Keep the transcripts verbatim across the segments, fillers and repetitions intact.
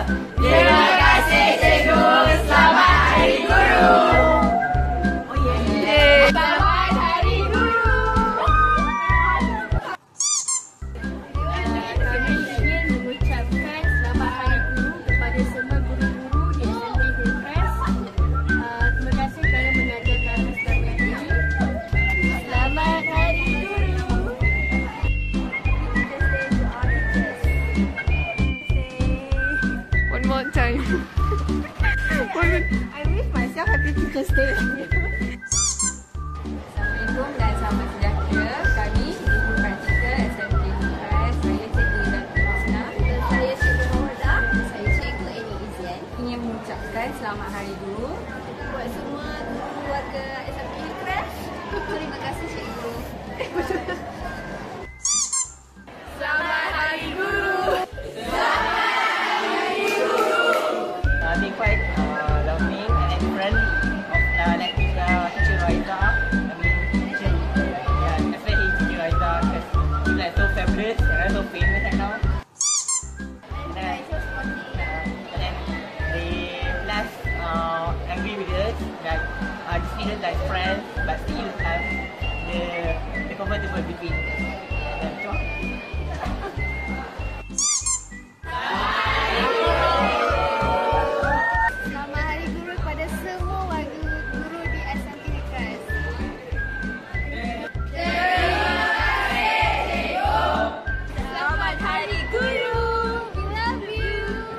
Terima kasih cikgu. Selamat Hari Guru. Oh ya. Yeah. Selamat Hari Guru. Kami ingin mengucapkan selamat Hari Guru kepada semua guru-guru di Smk Hillcrest. Uh, terima kasih kerana mengajar kami selama ini. Selamat Hari Guru. One more time. I wish myself happy Teacher's Day. Assalamualaikum dan selamat sejahtera. Kami Guru Praktikal Smk Hillcrest. Saya Cikgu Ida Husna. Dan saya Cikgu Mawadah. Saya Cikgu Eni Izian. Ingin mengucapkan selamat Hari Guru Buat semua guru warga Smk Hillcrest. Terima kasih Cikgu. Selamat Hari Guru. Uh, being quite uh, loving and friend of uh, like uh, teacher Raita. I mean, teacher, yeah, especially teacher Raita because she's like so fabulous and so famous right now. And then, uh, and then they less uh, angry with us, like uh, just treat us like friends, but still have the the comfortable between us. And so, Selamat Hari Guru kepada semua warga guru di Smk Hillcrest. Selamat Hari Guru. We love you.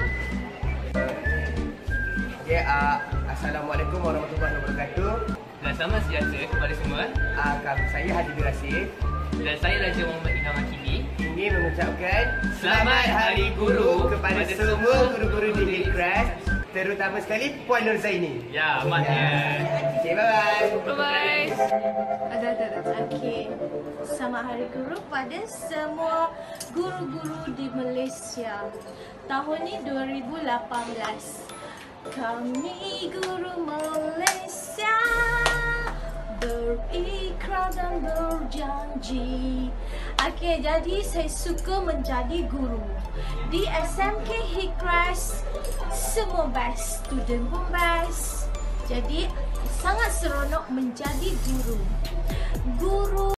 Okay, uh, Assalamualaikum warahmatullahi wabarakatuh. dan selamat sejahtera kepada semua. Uh, saya Haji bin Rasif Dan saya Raja Muhammad Ilham Akidi. ingin mengucapkan Selamat Hari Guru kepada kepada semua guru-guru di Hillcrest, terutama sekali Puan Nur Zaini. Ya, amatnya. Okay, bye-bye. Bye-bye. Ada, ada, ada. Okey. Selamat Hari Guru pada semua guru-guru di Malaysia. Tahun ni dua ribu lapan belas. Kami guru Malaysia berikrar dan berjanji. Okey, jadi saya suka menjadi guru. Di Smk Hillcrest semua best, student pun best. Jadi sangat seronok menjadi guru. Guru